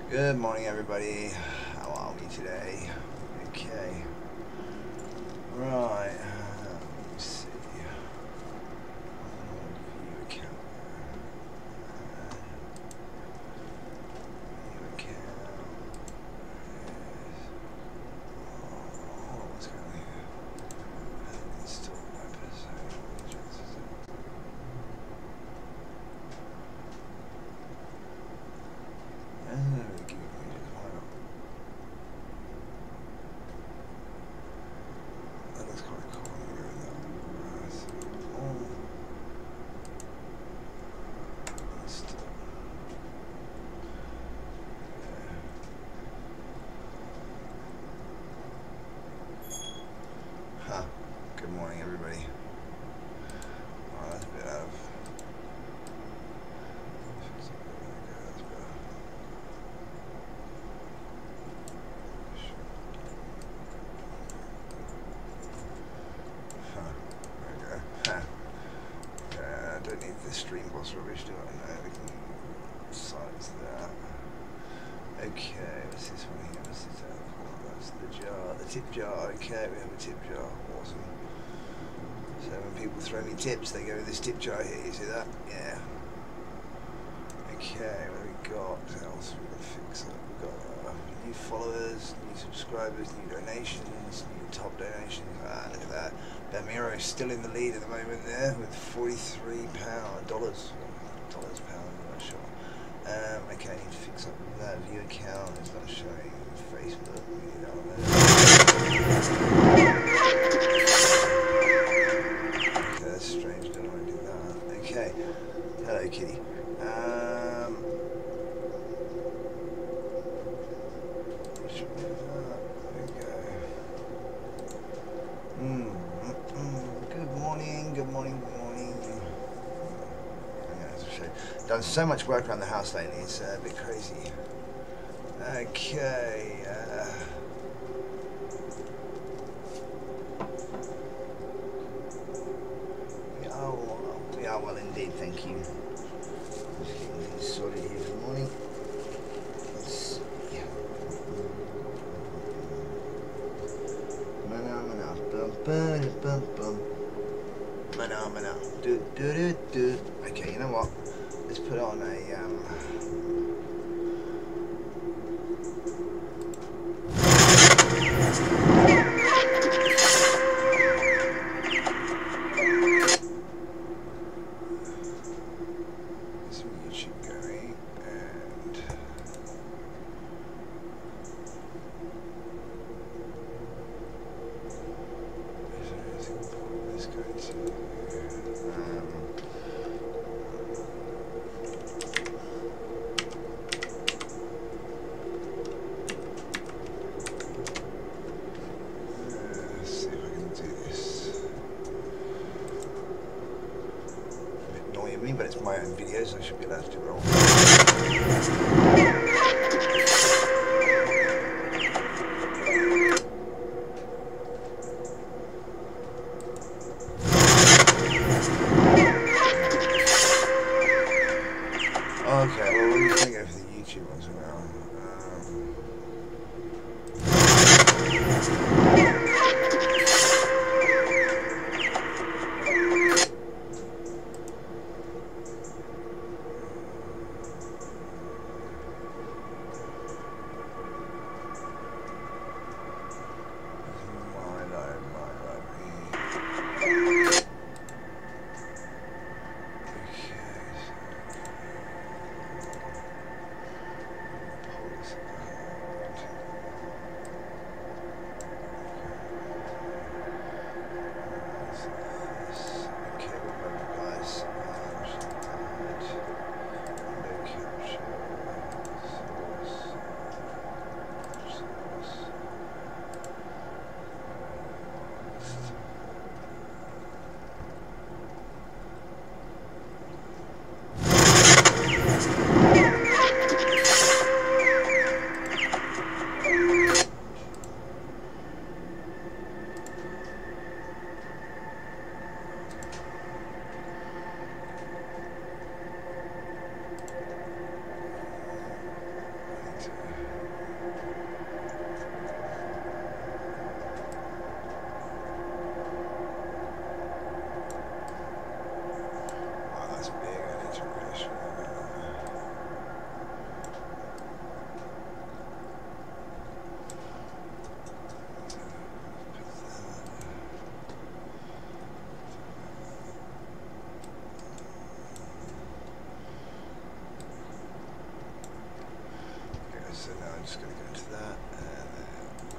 Good morning, everybody. How are we today? Okay. Right. Let's see. View account. View account. Oh, what's going on here? Install episode. That looks quite cool. Huh. Good morning, everybody. Oh, that's a bit out of. I don't need the stream boss rubbish, do I? No, we can silence that. Okay, what's this one here? What's this? That's the jar, the tip jar. Okay, we have a tip jar. Awesome. So when people throw me tips, they go in this tip jar here. You see that? Yeah. Okay, what have we got? What else we got to fix up? We've got new followers, new subscribers, new donations, new top donations. Ah, look at that. Bamiro is still in the lead at the moment there with $43. Dollars, pounds, I'm not sure. Okay, I need to fix up that view account. It's not showing Facebook. We need that on there. Okay, that's strange. Don't want to do that. Okay. Hello, kitty. Which one is that? There we go. Good morning. Good morning. Good morning. Done so much work around the house lately, it's a bit crazy. Okay. We are well indeed, thank you. Just getting things sorted here for the morning. Okay, you know what? Let's put on a some YouTube going and this going to but it's my own videos, I should be allowed to roll. Okay, well we're just going to go for the YouTube ones now. just going to go into that, and then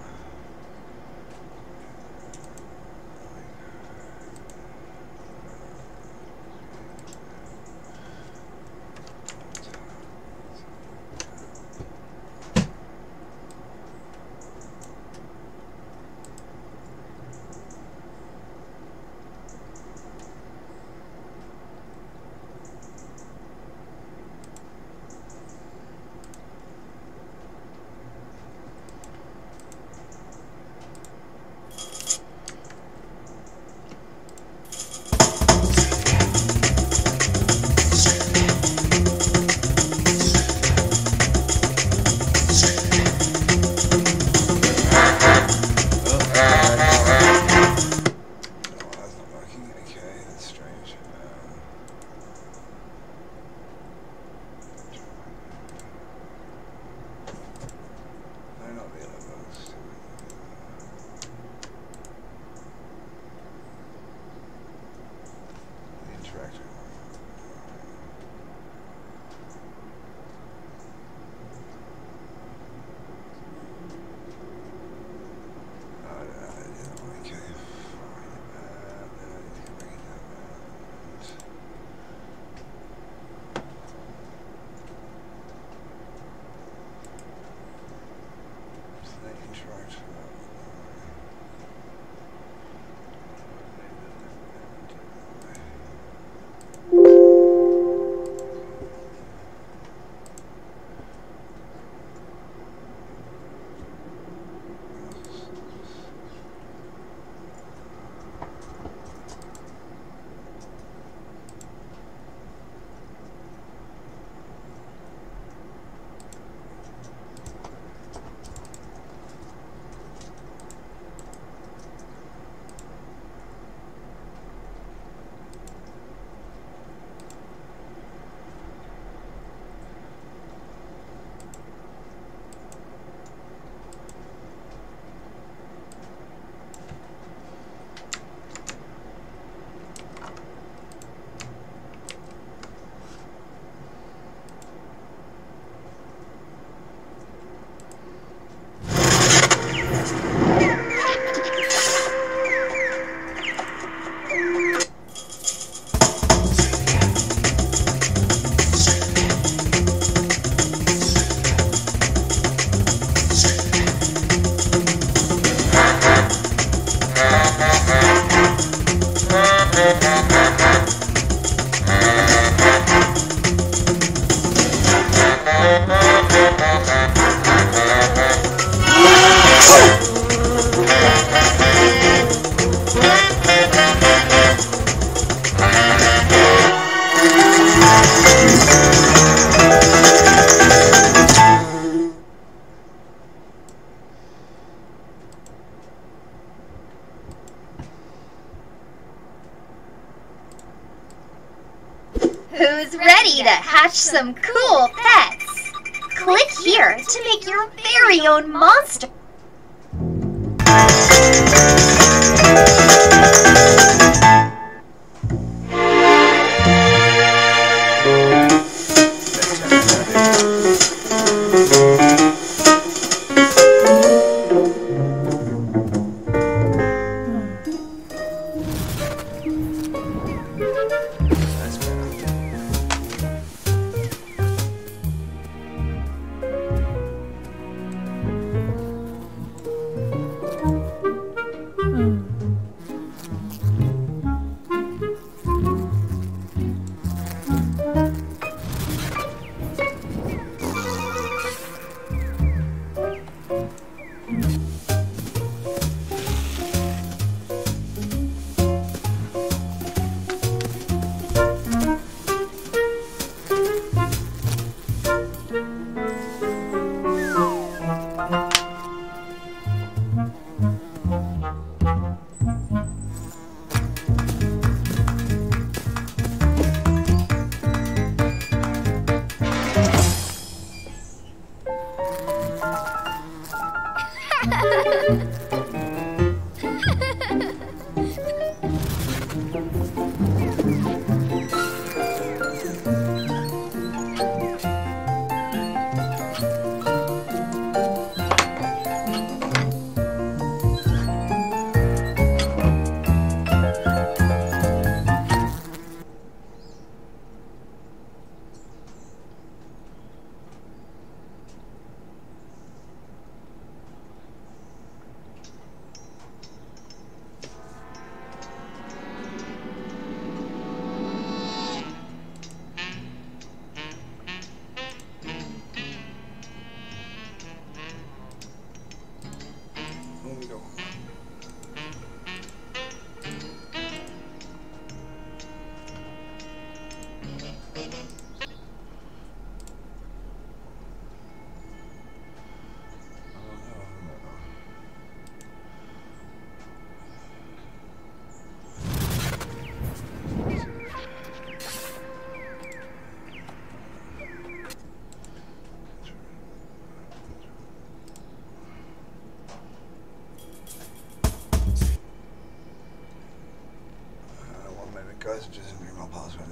Who's ready to hatch some cool pets? Click here to make your very own monster.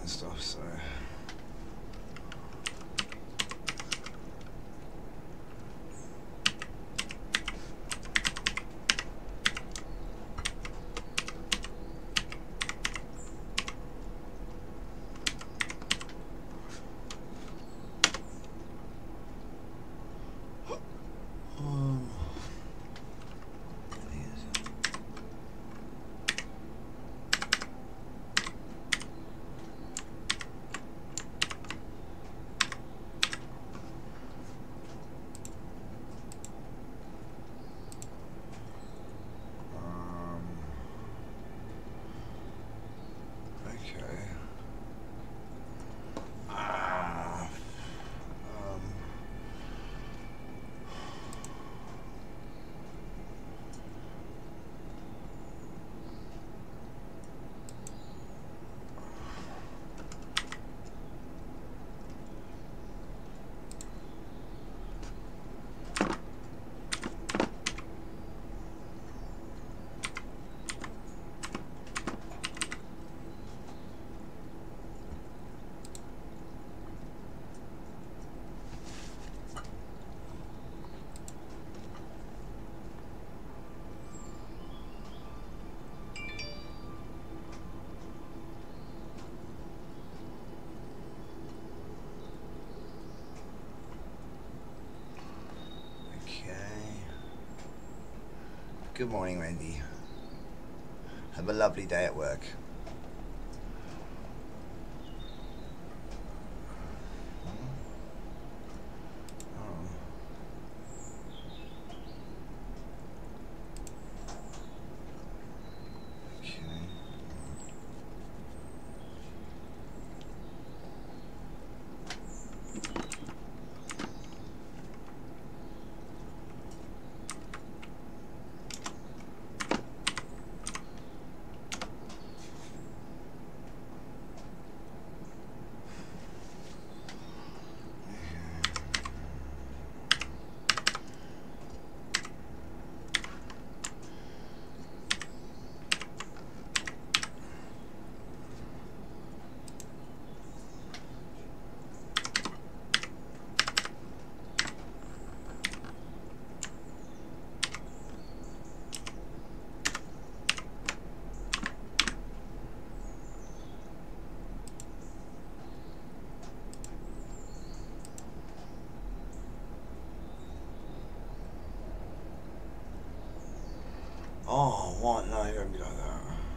and stuff, so. Good morning, Wendy. Have a lovely day at work. Oh, what? No, you don't be like that.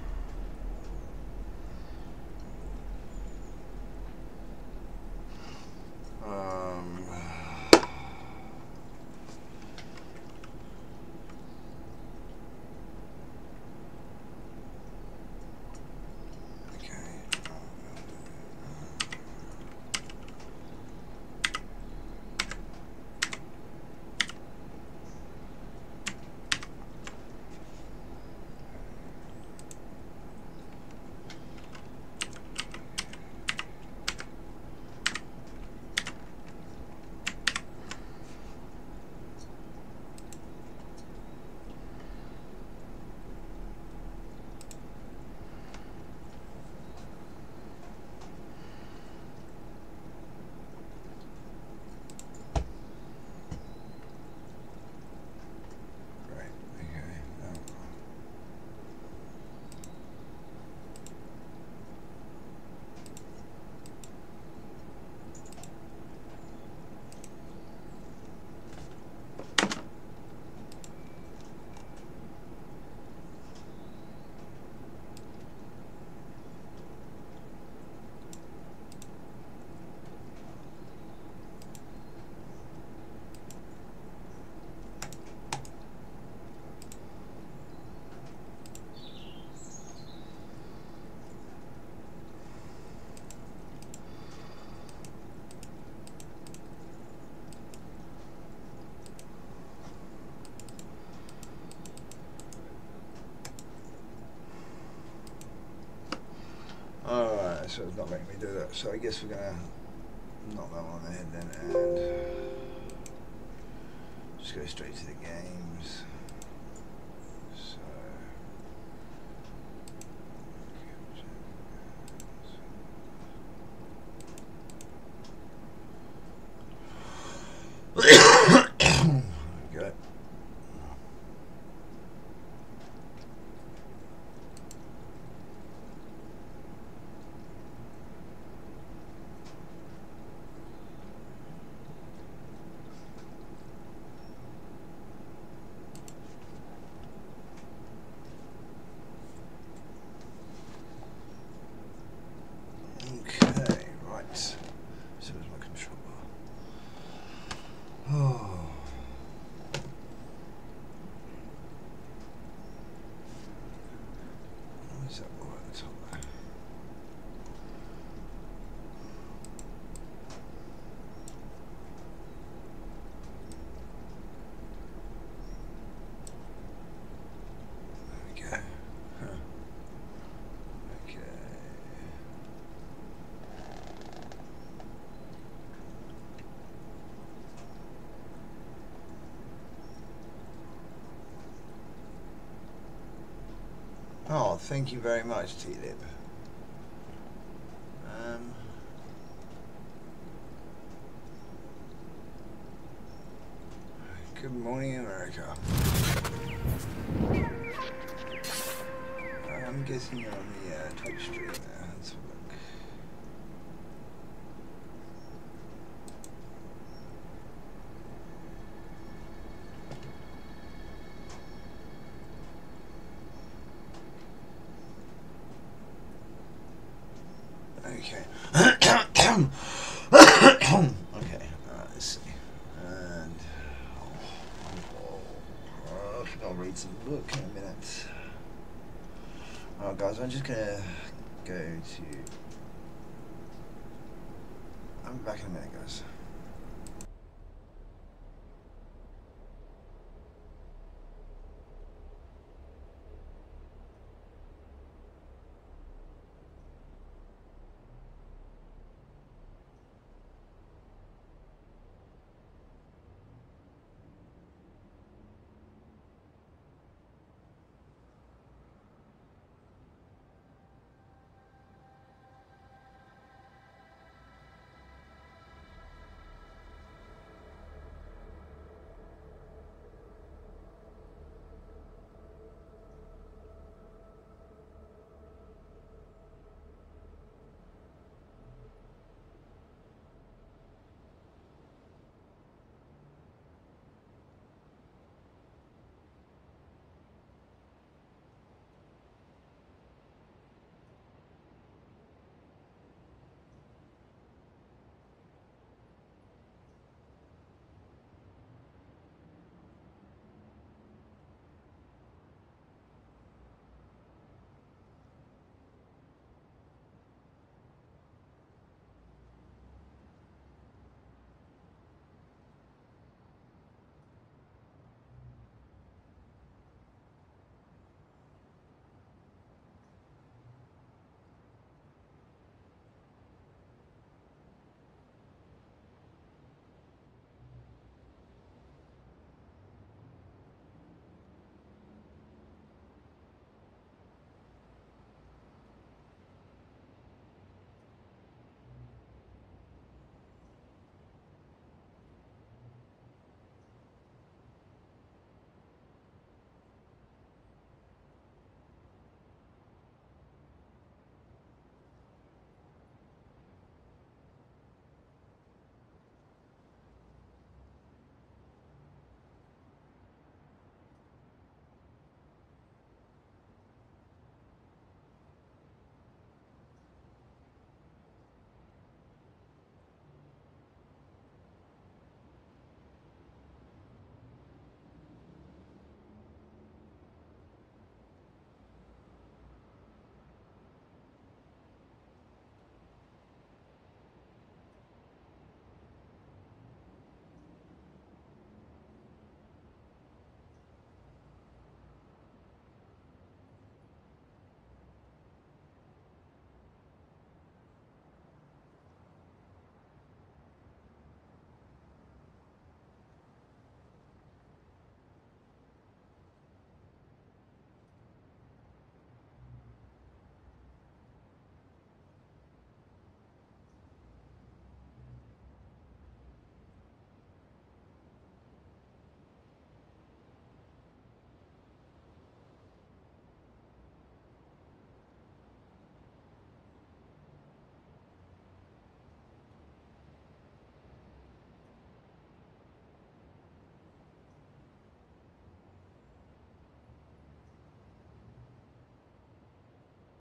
Alright, so it's not letting me do that. So I guess we're gonna knock that one on the head then and just go straight to the games. So Is that all at the top there? There we go. Huh. Okay. Oh, thank you very much, T-Lib. Good morning, America. I'm guessing you're on the Twitch stream there. Let's have a look. Okay. Okay, let's see. And I think I'll read some book in a minute. Alright guys, I'm just gonna go to... I'll be back in a minute guys.